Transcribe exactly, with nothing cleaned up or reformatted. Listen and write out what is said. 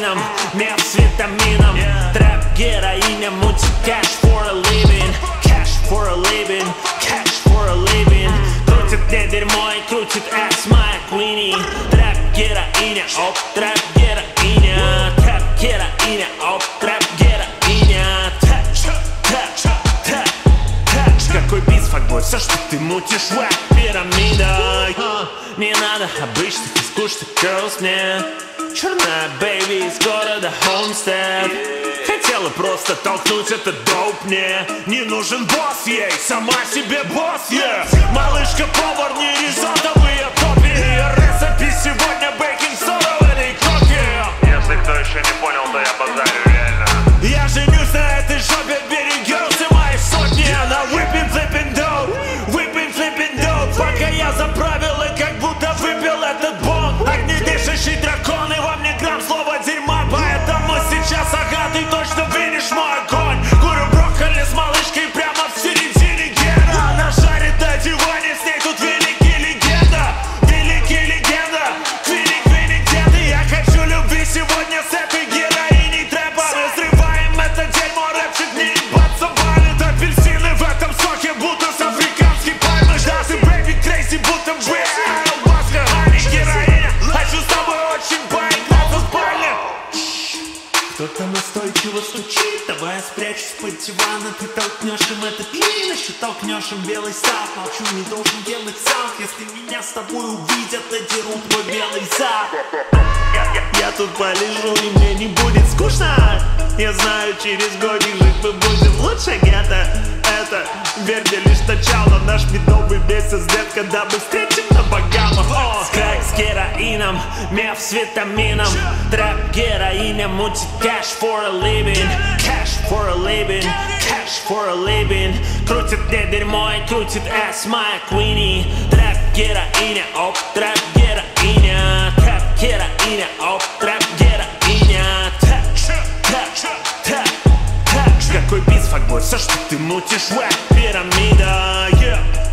героином, меф с витамином. Трэп героиня мутит cash for a living, cash for a living, cash for a living. Крутит мне дерьмо и крутит ass моя queenie. Трэп героиня, оп, трэп героиня. Трэп героиня, оп, трэп героиня. Какой бис, факбой, все, что ты мутишь, вэп, пирамида. uh, Не надо обычных и скучных girls мне. Черная бэйби из города Homestead. Хотела просто толкнуть этот доп мне. Не нужен босс ей, сама себе босс, yeah. Малышка-повар, не ризотовые топи. Рецепт сегодня бейкинг сода в этой коке. Если кто еще не понял, то я базарю реально. Я женюсь на этой жопе, бери girls и мои сотни. Она whipping, flipping dope, whipping, flipping dope. Пока я заправил и как будто выпил этот бонг. Огнедышащий дракон и во мне грамм слова дерьма. Поэтому сейчас, ага, ты точно видишь мой огонь. Курю брокколи с малышкой прямо в середине гена. Она жарит на диване, с ней тут великий легенда. Великий легенда, квиник, квиник, деды. Я хочу любви сегодня с этой героиней трэпа. Мы взрываем это дерьмо, рэпчик, неебаться, валит. Апельсины в этом соке, будто с африканской пальмы. Да, ты бэйби, крэйзи, будто айоваска, хани, героиня. Хочу с тобой очень поиграться в спальне. Кто-то настойчиво стучит, давай я спрячусь под диваном. Ты толкнешь им этот клин, еще толкнешь им белый сад. Молчу, не должен делать саунд. Если меня с тобой увидят, надерут мой белый зад. Я, я, я тут полежу и мне не будет скучно. Я знаю, через годик жить мы будем лучше. Это, это, верь мне, лишь начало. Наш медовый месяц, дед, когда мы встретим на Багамах. О, крэк с героином, меф с витамином. Трэп героиня мутит cash for a living, cash for a living, cash for a living. Крутит мне дерьмо и крутит ass моя queenie. Трэп героиня, оп, трэп героиня. Трэп героиня, оп, трэп героиня. Трэп, трэп, трэп, трэп. Какой бис, факбой, все, что ты мутишь, вэп, пирамида, yeah.